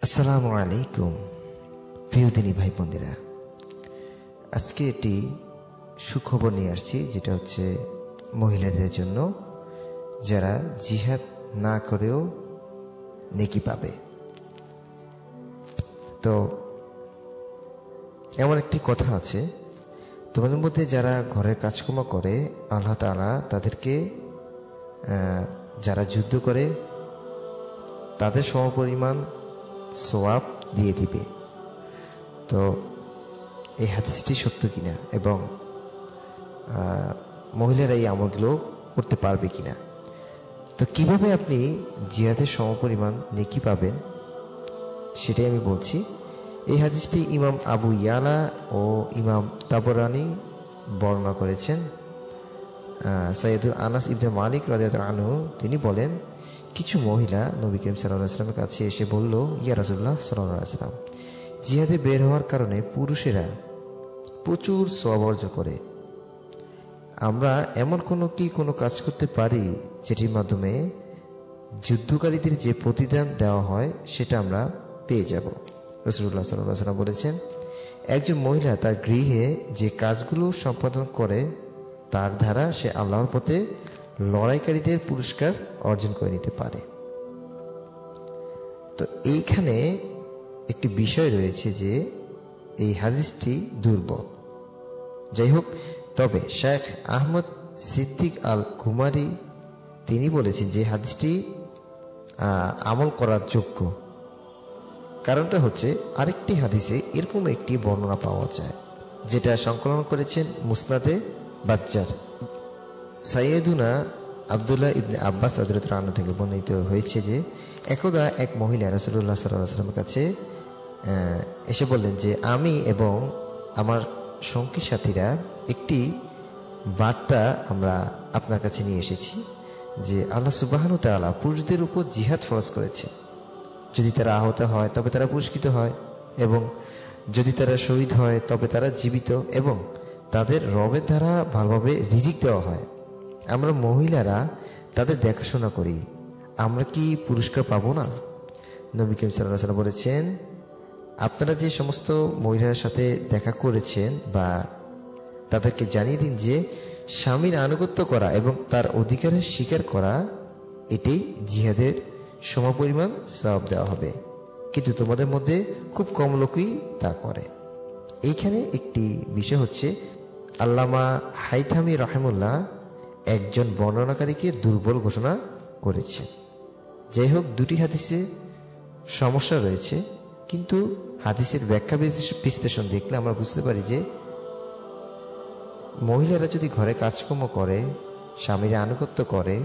আসসালামু আলাইকুম প্রিয় দিনী ভাই বোনেরা, আজকে একটি সুখবর নিয়ে আসছি, যেটা হচ্ছে মহিলাদের জন্য, যারা জিহাদ না করেও নেকি পাবে। তো এমন একটি কথা আছে, তোমাদের মধ্যে যারা ঘরের কাজকর্ম করে, আল্লাহ তাআলা তাদেরকে যারা যুদ্ধ করে তাদের সমপরিমাণ সওয়াব দিয়ে দিবে। তো এই হাদিসটি সত্য কিনা এবং মহিলারা এই আমলগুলো করতে পারবে কিনা, তো কিভাবে আপনি জিহাদের সমপরিমাণ নেকি পাবেন সেটাই আমি বলছি। এই হাদিসটি ইমাম আবু ইয়ালা ও ইমাম তাবরানি বর্ণনা করেছেন। সাইয়্যিদুল আনাস ইবনে মালিক রাদিয়াল্লাহু আনহু তিনি বলেন, কিছু মহিলা নবী করিম সাল্লাল্লাহু আলাইহি ওয়াসাল্লামের কাছে এসে বলল, ইয়া রাসূলুল্লাহ সাল্লাল্লাহু আলাইহি ওয়াসাল্লাম, জিহাদে বের হওয়ার কারণে পুরুষেরা প্রচুর সওয়াব অর্জন করে। আমরা এমন কোনো কাজ করতে পারি যেটির মাধ্যমে যুদ্ধকারীদের যে প্রতিদান দেওয়া হয় সেটা আমরা পেয়ে যাব? রাসূলুল্লাহ সাল্লাল্লাহু আলাইহি ওয়াসাল্লাম বলেছেন, একজন মহিলা তার গৃহে যে কাজগুলো সম্পাদন করে তার দ্বারা সে আল্লাহর পথে লড়াইকারীদের পুরস্কার অর্জন করে নিতে পারে। তো এইখানে একটি বিষয় রয়েছে যে এই হাদিসটি দুর্বল। যাই হোক, তবে শেখ আহমদ সিদ্দিক আল কুমারি তিনি বলেছেন যে হাদিসটি আমল করার যোগ্য। কারণটা হচ্ছে, আরেকটি হাদিসে এরকম একটি বর্ণনা পাওয়া যায়, যেটা সংকলন করেছেন মুসনাদে বাজ্জার। সাইয়েদুনা আব্দুল্লাহ ইবনে আব্বাস রাদিয়াল্লাহু আনহু থেকে বর্ণিত হয়েছে যে একদা এক মহিলা রাসূলুল্লাহ সাল্লাল্লাহু আলাইহি ওয়াসাল্লামের কাছে এসে বললেন যে, আমি এবং আমার সঙ্গী সাথীরা একটি বার্তা আমরা আপনার কাছে নিয়ে এসেছি যে আল্লাহ সুবহানাহু ওয়া তাআলা পুরুষদের উপর জিহাদ ফরজ করেছে। যদি তারা আহত হয় তবে তারা পুরস্কৃত হয়, এবং যদি তারা শহীদ হয় তবে তারা জীবিত এবং তাদের রবের দ্বারা ভালোভাবে রিজিক দেওয়া হয়। আমরা মহিলারা তাদের দেখাশোনা করি, আমরা কি পুরস্কার পাবো না? নবী করিম সাল্লাল্লাহু আলাইহি ওয়াসাল্লাম বলেছেন, আপনারা যে সমস্ত মহিলার সাথে দেখা করেছেন বা তাদেরকে জানিয়ে দিন যে স্বামীর আনুগত্য করা এবং তার অধিকারের স্বীকার করা এটাই জিহাদের সমপরিমাণ সওয়াব দেওয়া হবে, কিন্তু তোমাদের মধ্যে খুব কম লোকই তা করে। এইখানে একটি বিষয় হচ্ছে, আল্লামা হাইথামি রাহিমাহুল্লাহ একজন বর্ণনাকারীকে দুর্বল ঘোষণা করেছেন। যাই হোক, দুটি হাদিসে সমস্যা রয়েছে, কিন্তু হাদিসের ব্যাখ্যা বিশ্লেষণ দেখলে আমরা বুঝতে পারি যে মহিলারা যদি ঘরে কাজকর্ম করে, স্বামীর আনুগত্য করে,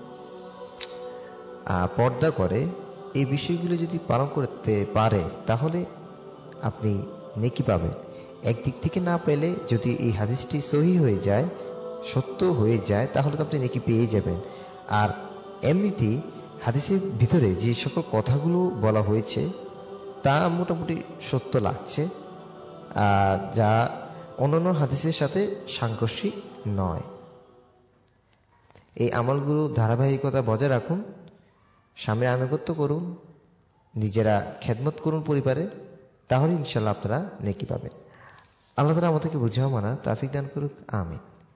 পর্দা করে, এই বিষয়গুলো যদি পালন করতে পারে তাহলে আপনি নেকি পাবেন। একদিক থেকে না পেলে যদি এই হাদিসটি সহিহ হয়ে যায়, সত্য হয়ে যায়, তাহলে তো আপনি নেকি পেয়ে যাবেন। আর এমনিতেই হাদিসের ভিতরে যে সকল কথাগুলো বলা হয়েছে তা মোটামুটি সত্য লাগছে, যা অন্যান্য হাদিসের সাথে সাংঘর্ষিক নয়। এই আমলগুলো ধারাবাহিকতা বজায় রাখুন, স্বামীর আনুগত্য করুন, নিজেরা খেদমত করুন পরিবারে, তাহলে ইনশাল্লাহ আপনারা নেকি পাবেন। আল্লাহ তাআলা আমাদেরকে বুঝাও মানা তৌফিক দান করুক, আমিন।